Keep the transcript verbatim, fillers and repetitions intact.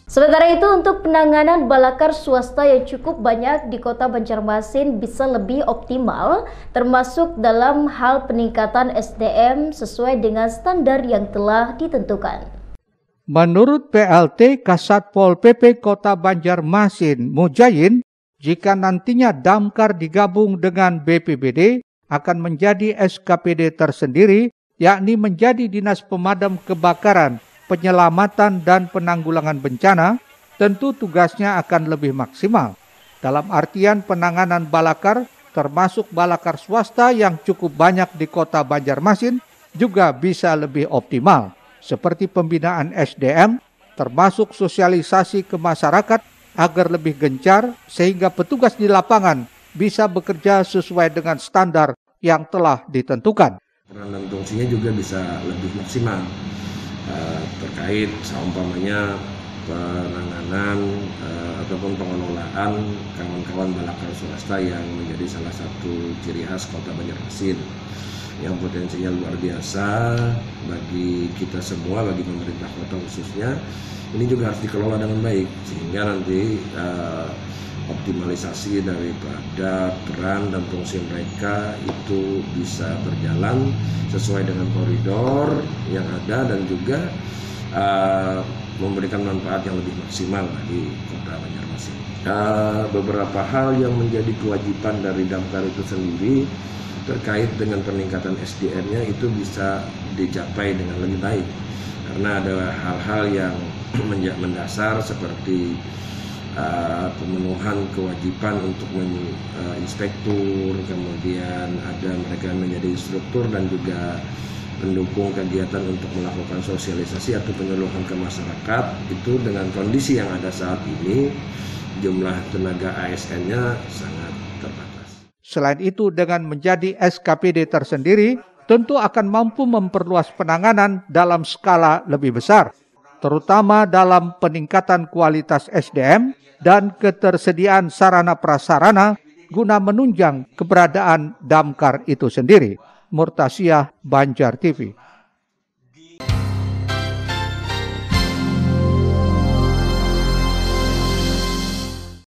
Sementara itu, untuk penanganan balakar swasta yang cukup banyak di Kota Banjarmasin bisa lebih optimal, termasuk dalam hal peningkatan S D M sesuai dengan standar yang telah ditentukan. Menurut P L T Kasatpol P P Kota Banjarmasin, Mujayin, jika nantinya damkar digabung dengan B P B D, akan menjadi S K P D tersendiri, yakni menjadi Dinas Pemadam Kebakaran, Penyelamatan dan Penanggulangan Bencana. Tentu tugasnya akan lebih maksimal. Dalam artian penanganan balakar, termasuk balakar swasta yang cukup banyak di Kota Banjarmasin, juga bisa lebih optimal. Seperti pembinaan S D M, termasuk sosialisasi ke masyarakat agar lebih gencar sehingga petugas di lapangan bisa bekerja sesuai dengan standar yang telah ditentukan. Peran dan fungsinya juga bisa lebih maksimal uh, terkait seumpamanya penanganan uh, ataupun pengelolaan kawan-kawan balakar swasta yang menjadi salah satu ciri khas Kota Banjarmasin yang potensinya luar biasa bagi kita semua, bagi pemerintah kota khususnya. Ini juga harus dikelola dengan baik sehingga nanti uh, optimalisasi daripada peran dan fungsi mereka itu bisa berjalan sesuai dengan koridor yang ada dan juga uh, memberikan manfaat yang lebih maksimal bagi Kota Banjarmasin. Uh, beberapa hal yang menjadi kewajiban dari damkar itu sendiri terkait dengan peningkatan S D M-nya itu bisa dicapai dengan lebih baik karena ada hal-hal yang mendasar seperti uh, pemenuhan kewajiban untuk menginspektur, uh, kemudian ada mereka menjadi instruktur dan juga pendukung kegiatan untuk melakukan sosialisasi atau penyuluhan ke masyarakat. Itu dengan kondisi yang ada saat ini jumlah tenaga A S N-nya sangat terbatas. Selain itu, dengan menjadi S K P D tersendiri, tentu akan mampu memperluas penanganan dalam skala lebih besar, terutama dalam peningkatan kualitas S D M dan ketersediaan sarana prasarana guna menunjang keberadaan damkar itu sendiri. Murtasyah, Banjar T V.